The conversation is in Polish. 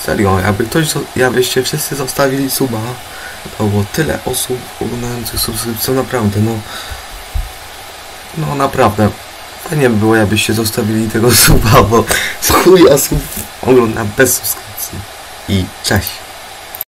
Serio, jakbyście wszyscy zostawili suba, to było tyle osób oglądających subskrypcję, naprawdę, no naprawdę, fajnie by było, jakbyście zostawili tego suba, bo chuj osób ogląda bez subskrypcji. I cześć!